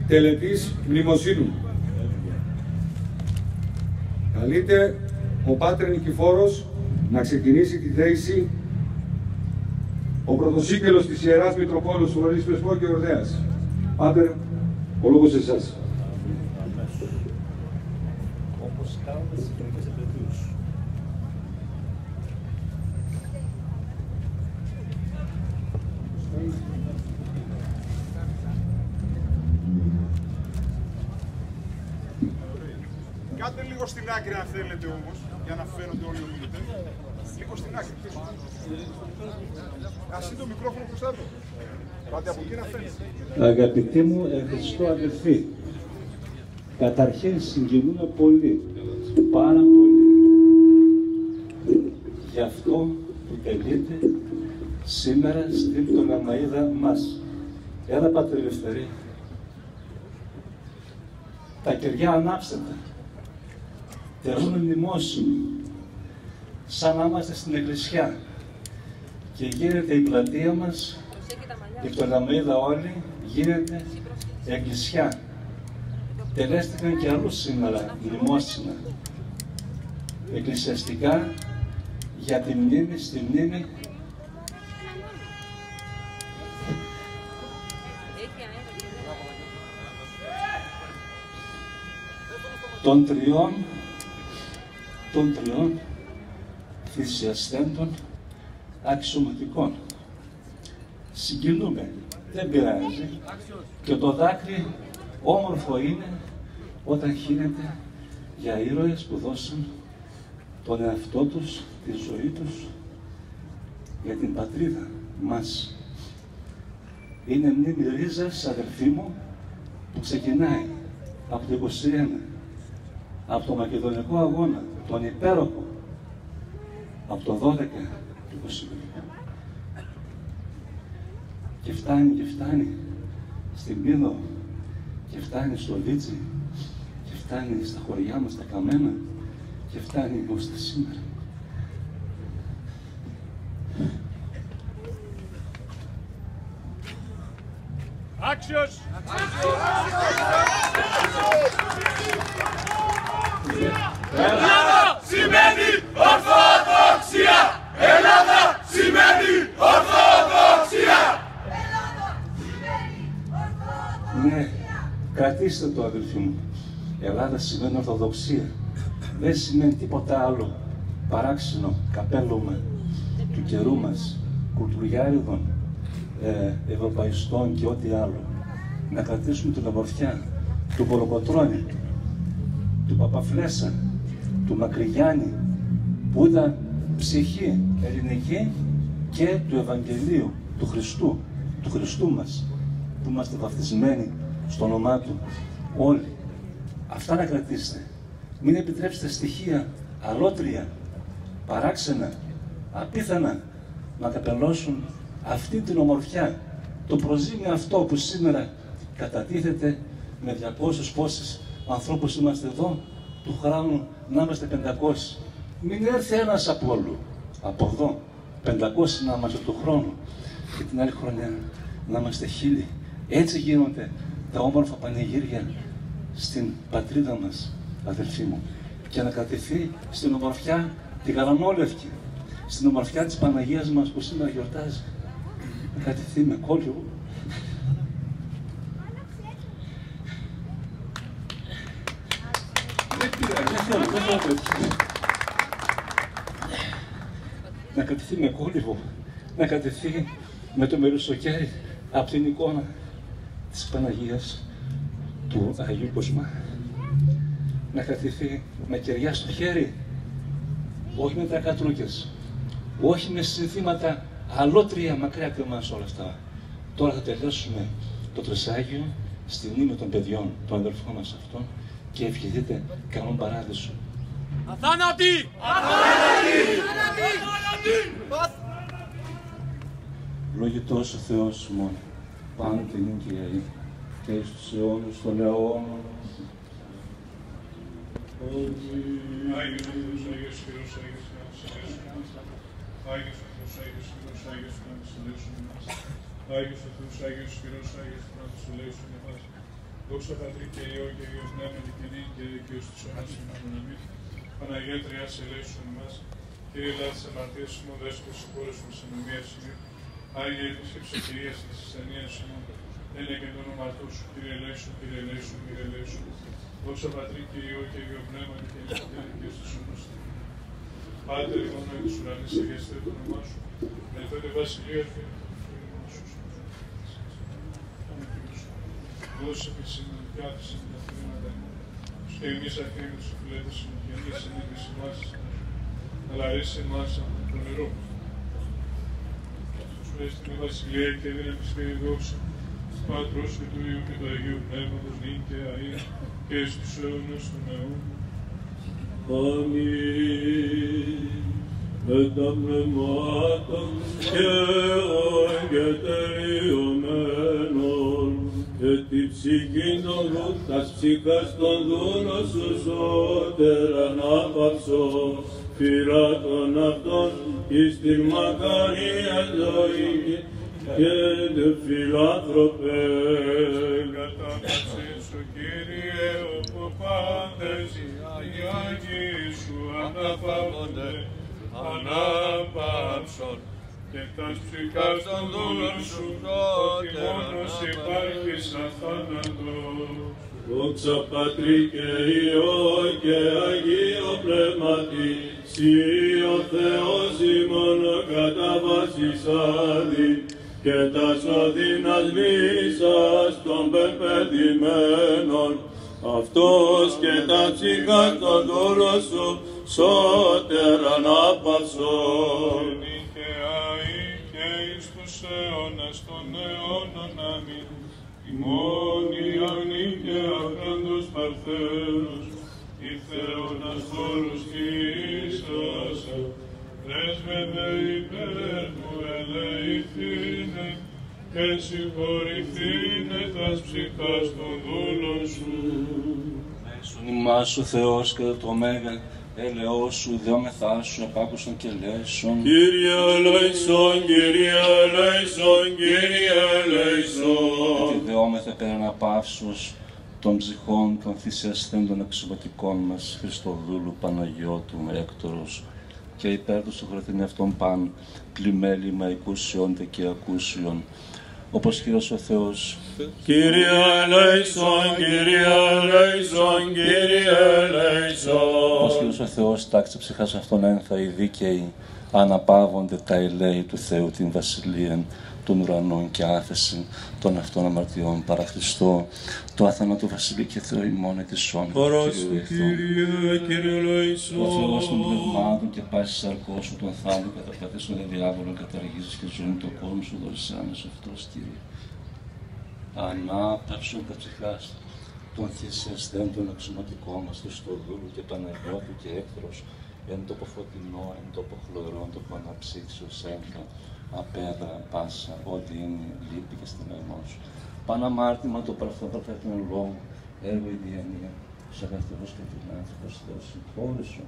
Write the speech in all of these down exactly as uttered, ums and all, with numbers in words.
τελετής μνημοσύνου. Καλείται ο Πάτερ Νικηφόρος να ξεκινήσει τη θέηση ο πρωτοσύγκελος της Ιεράς Μητροπόλεως του Βορείου Πεσπό και Ορδέας. Πάτερ, ο λόγος σε εσάς. Όπως κάνουμε στις κοινωνικές επαιτίους. Κάντε λίγο στην άκρη αν θέλετε όμως, για να φαίνονται όλοι οι ομιλητές. Λίγο στην άκρη. Ας είναι το μικρόφωνο μπροστά του. Πάτε από εκεί να φαίνεται. Αγαπητοί μου εν Χριστώ αδελφοί, καταρχήν συγκινούμε πολύ, πάρα πολύ, για αυτό που τελείται σήμερα στην Πτολεμαΐδα μας. Έλα Πατρί Ελευθερή, τα κεριά ανάψτε τα. Τερούμε μνημόσυνο, σαν να είμαστε στην εκκλησιά και γίνεται η πλατεία μας, η Πτολεμαΐδα όλη, γίνεται εκκλησιά. Τελέστηκαν και αλλού σήμερα μνημόσυνα, εκκλησιαστικά, για τη μνήμη, στη μνήμη των τριών των τριών θυσιαστέντων αξιωματικών. Συγκινούμε, δεν πειράζει. Και το δάκρυ όμορφο είναι όταν χύνεται για ήρωες που δώσαν τον εαυτό τους, τη ζωή τους για την πατρίδα μας. Είναι μνήμη ρίζας, αδελφοί μου, που ξεκινάει από το είκοσι ένα, από το Μακεδονικό Αγώνα, τον υπέροχο, από το δώδεκα του είκοσι ένα. Και φτάνει και φτάνει στην Πίνο, και φτάνει στο Λίτσι, και φτάνει στα χωριά μας τα καμένα, και φτάνει ως τα σήμερα. Άξιος! Ελλάδα σημαίνει Ορθοδοξία! Ελλάδα σημαίνει Ορθοδοξία! Ναι, κρατήστε το αδελφοί μου. Ελλάδα σημαίνει Ορθοδοξία. Δεν σημαίνει τίποτα άλλο παράξενο καπέλωμα του καιρού μας, κουλτουριάριδων, ε, ευρωπαϊστών και ό,τι άλλο. Να κρατήσουμε την ομορφιά του Κολοκοτρώνη, του Παπαφλέσσα, του Μακρυγιάννη, που ήταν ψυχή ελληνική, και του Ευαγγελίου, του Χριστού, του Χριστού μας, που είμαστε βαφτισμένοι στο όνομά Του όλοι. Αυτά να κρατήσετε. Μην επιτρέψετε στοιχεία αλότρια, παράξενα, απίθανα να καπελώσουν αυτή την ομορφιά, το προζήμιο αυτό που σήμερα κατατίθεται με διακόσιους πόσους ανθρώπους είμαστε εδώ, του χρόνου να είμαστε πεντακόσιοι. Μην έρθει ένας από όλου, από εδώ, πεντακόσιοι να είμαστε του χρόνου και την άλλη χρονιά να είμαστε χίλιοι. Έτσι γίνονται τα όμορφα πανηγύρια στην πατρίδα μας, αδελφοί μου, και να κρατηθεί στην ομορφιά τη γαλανόλευκη, στην ομορφιά της Παναγίας μας που σήμερα γιορτάζει, να κρατηθεί με κόλλιο. Δεν πειράζει, δεν θέλω, δεν θέλω τέτοιο. Να κρατηθεί με κόλληβο, να κρατηθεί με το μερισσοκέρι από την εικόνα της Παναγίας του Αγίου Κοσμά. Να κρατηθεί με κεριά στο χέρι, όχι με τρακατρούκες, όχι με συνθήματα αλότρια μακριά από εμάς όλα αυτά. Τώρα θα τελειώσουμε το Τρισάγιο στη μνήμη των παιδιών, των αδελφών μας αυτών, και ευχηθείτε καλόν παράδεισο. Αθάνατη! Αθάνατη! Λογητός ο Θεός μόνο, πάνω την νικιαή και εις τους αιώνους των αιώνων. Άγιος ο Θεός, Άγιος Κύριος, Άγιος Κύριος, Άγιος ο Θεός, Άγιος Κύριος, Άγιος Κύριος, Άγιος Κύριος, Άγιος ο Θεός, Άγιος Κύριος, Άγιος Κύριος, Άγιος Δόξα Πατρί και Υιό και Υιό Πνεύμα και Καινή και Δικαίος της αιώνας και Παναγία. Παναγία Τριάς ελέησον μας. Κύριε Λάτη της αμαρτίας μου, δέσκος της χώρας μου της ανομίας μου. Άγιε επίσκεψε κυρίας της ασθενείας μου. Ένε και το όνομα του σου, Κύριε ελέησον, Κύριε ελέησον, Κύριε ελέησον. Δόξα Πατρί και Υιό και Υιό Πνεύμα και Καινή και Δικαίος της αιώνας. Πάτερ ημών εν της ουρανής, αγιαστέ το όνομά σου. Ελθόν η βασιλεία του. Δώσε και συνειδητικά της συνταχθήματα και εμείς αφήνουμε τους φιλέτες σου και εμείς συνείδηση εμάς, αλλά ρίσε εμάς από το νερό. Σου λέει στην βασιλεία και δύναμη και η δόξα του Πατρός και του Υιού και του Αγίου Πνεύματος νυν και αΐ και στους αιώνας των αιώνων. Αμήν. Με τα πνευμάτων και εγκαιτελειωμένων και τη ψυχή των δούλων, τας ψυχάς των δούλων σου σώτερα να πάψω, φυλάτων αυτών εις την μακαρία ζωή και δε φιλάνθρωπε. Κατάπαυσέ σου, Κύριε, όπου πάντες οι Άγιοι σου αναπαύονται, ανάπαυσον και τας ψυχάς των δούλων σου, ότι μόνος υπάρχεις αθάνατος. Δόξα Πατρί και Υιό και Αγίο Πνεύματι, Συ ο Θεός ημών κατά βάσης άδει, και τας οδύνας λύσας των πεπαιδημένων, αυτός και τα ψυχάς των δούλων σου, σώτερα ανάπαυσον. Και αεί και εις τους αιώνας των αιώνων, αμήν. Ημών Ιωάννη και Αχράντος Παρθένος, ήρθεωνας χώρους Χριστός, πρέσβευε υπέρ του ελεηθήνε, και συγχωρηθήνε τας ψυχάς των δούλων σου. Μέσον ημάς ο Θεός κατά το μέγα έλεος σου, δεόμεθά σου, επάκουσον και λέσον. Κύριε ελέησον, Κύριε ελέησον, Κύριε ελέησον. Και δεόμεθα πέραν απαύσεως των ψυχών των θυσιασθέντων εξωματικών μας, Χριστοδούλου Παναγιώτου Έκτορος, και υπέρ του συγχωρεθνεύτων παν, πλημέλημα οικούσιον και ακούσιον, όπως χειρός ο Θεός. Κύριε ελέησον, Κύριε ελέησον, Κύριε ελέησον. Όπως χειρός ο Θεός, τάξε ψυχάς αυτών ένθα οι δίκαιοι, αναπαύονται τα ελέη του Θεού την βασιλείαν των ουρανών και άθεση των αυτών αμαρτιών παρά Χριστό, το άθανατο βασιλεί και Θεό ημών ετησών. Ορός του Κύριε, Κύριε ελέησον. Ο Θεός των πνευμάτων και πάσης σαρκός σου των θάνατων καταπατήσεων δε διάβολων καταργήσεις και ζωή το κόσμο σου δωρησάνες αυτός, Κύριε. Ανάπαυσον τα ψυχάς των θυσιασθέντων αξιωματικών μας, Χριστοδούλου και Παναγιώτου και Έκτρος, εν τόπο φωτεινό, εν τόπο χλωρό, εν τόπο αναψύξεως ένθα, απέδρα, πάσα, ό,τι είναι λύπη και στην αημό σου. Παναμάρτημα το πραυτόπατα των λόγων, έργο η διανοία, σ' αγαθός και την άνθρωπος Θεός συγχώρησον.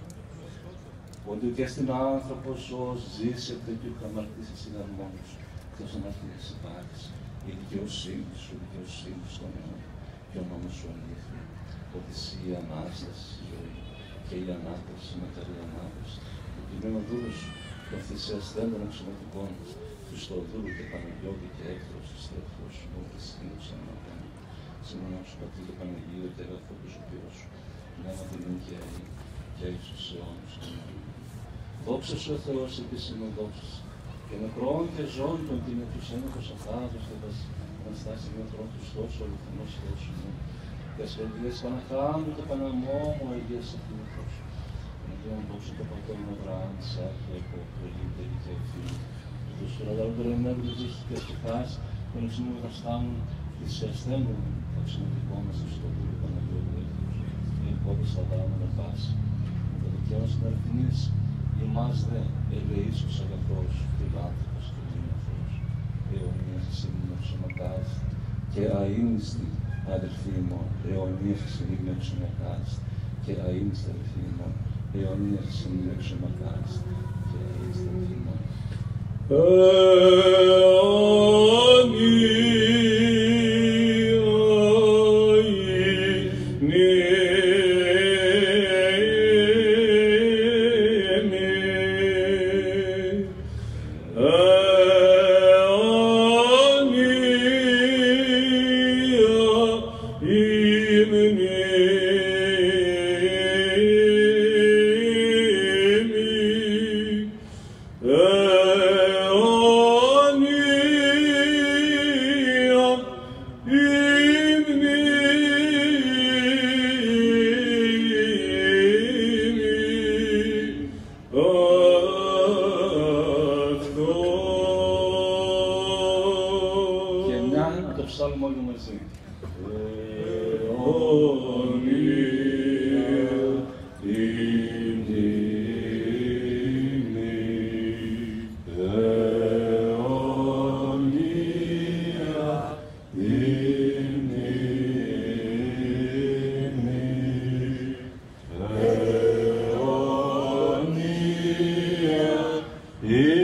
Ότι και στην άνθρωπο ζώος ζήσει εκ του και αμαρτήσεις συναρμόνους, Θεός αμαρτίες υπάρχεις, η δικαιοσύνη σου, η δικαιοσύνη στον αιώνα, και ο νόμος σου αλήθεια, ότι εσύ η Ανάσταση, η ζωή, και η Ανάπτυξη, η μακαρή Ανάπτυξη, ότι είναι ο δούλος σου, των θυσιασθέντων εξωματικών, Χριστοδούλου και Παναγιώτη και Έκτρος της Θεός σου, μου και σύντοξαν να κάνει. Σύμφωνα σου Πατρί και Παναγίου και αγαθό του Σωπιός σου, πνεύμα την νίκαια ή και εις τους αιώνους των αιώνων. Δόξα σου ο Θεός επίσημον δόξα, και νεκρών και ζών των την τους ένοχος αθάδος και τας Αναστάσεις νεκρών Χριστός ο αληθινός Θεός σου μου, και ασχολίες Παναχάντου και Παναμόμου Αγίας Εθνικός σου. Τον δόξα το πατών Αβραάμ, Ισάκ, Ιακώβ, Ελίτερη και Ευθύνη. Τους φοραδάρων ενέργου της δίχτυκας ψυχάς, των εξήμων γαστάνων, θυσιασθέντων, αξιωματικών μας, στο Βούλιο Παναγιώτου Έκτρος, και υπότες θα δάμε να πάση. Με το δικαίωμα στην αριθμής, ημάς δε, ελεήσους αγαθός, φιλάνθρωπος και μήναθος, αιωνίας εισήμουν εξωματάς, και αείμνηστη αδελφοί μου, αιωνίας εισήμουν εξωματάς, και αείμνηστη αδελφοί μου, αιωνίας εισήμουν εξωματάς, και αείμνηστη αδελφοί μου. Αμήν. Yeah.